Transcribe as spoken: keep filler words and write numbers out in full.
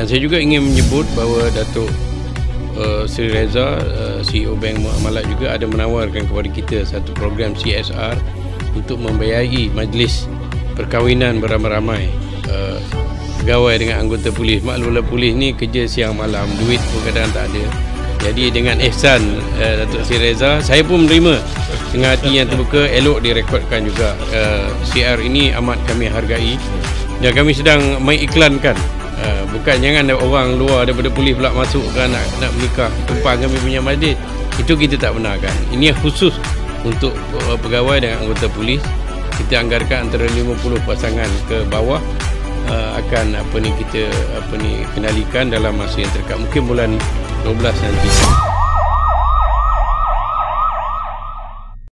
Dan saya juga ingin menyebut bahawa Datuk uh, Seri Reza, uh, C E O Bank Muamalat juga ada menawarkan kepada kita satu program C S R untuk membiayai majlis perkahwinan beramai-ramai uh, pegawai dengan anggota polis. Maklumlah polis ni kerja siang malam, duit pun kadang tak ada. Jadi dengan ihsan uh, Datuk Seri Reza, saya pun menerima dengan hati yang terbuka. Elok direkodkan juga. uh, C R ini amat kami hargai dan kami sedang mengiklankan. uh, Bukan jangan ada orang luar daripada polis pula masuk kan nak, nak menikah tumpang kami punya majlis. Itu kita tak benarkan. Ini khusus untuk uh, pegawai dan anggota polis. Kita anggarkan antara lima puluh pasangan ke bawah uh, akan apa ni kita apa ni kenalikan dalam masa yang terdekat, mungkin bulan dua belas nanti.